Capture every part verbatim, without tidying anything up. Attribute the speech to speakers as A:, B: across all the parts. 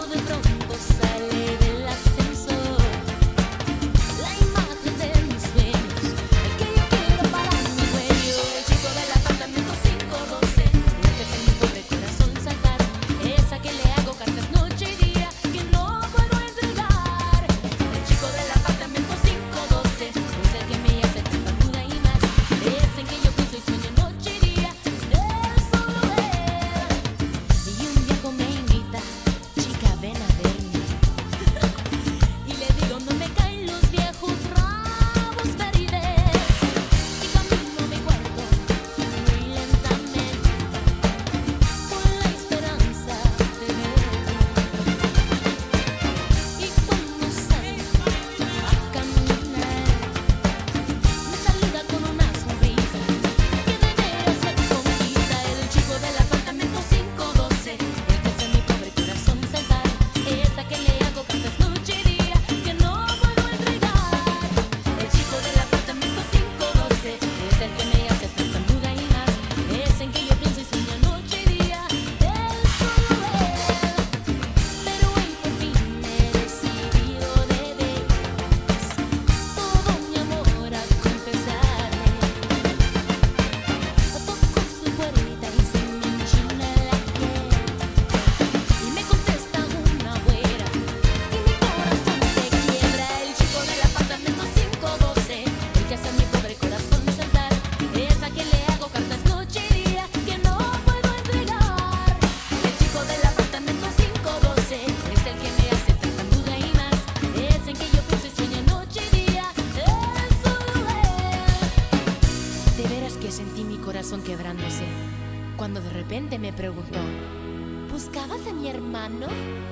A: cuando de repente me preguntó: ¿buscabas a mi hermano?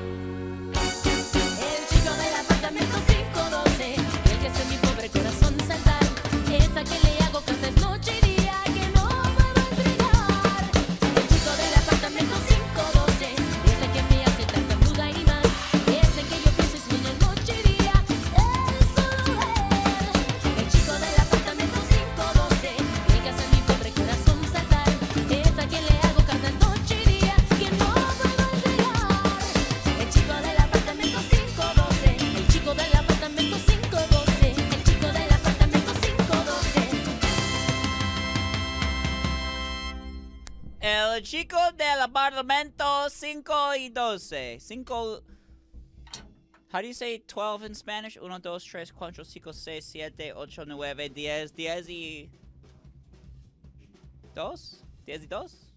A: El chico del apartamento quinientos doce, el que hace mi pobre corazón saltar, es a quien le hago cartas noche y día que no puedo entregar. El chico del apartamento quinientos doce, es el que me hace tartamuda y más, es el que yo pienso y sueño noche y día, él, solo él. El chico del apartamento quinientos doce, el que hace mi pobre corazón saltar, es a quien le hago cartas noche y día que no puedo entregar. El chico del apartamento quinientos doce, el chico del apartamento quinientos doce, el chico del apartamento quinientos doce.
B: El chico del apartamento cinco y doce. Cinco. How do you say twelve in Spanish? Uno, dos, tres, cuatro, cinco, seis, siete, ocho, nueve, diez. Diez y. Dos? Diez y dos?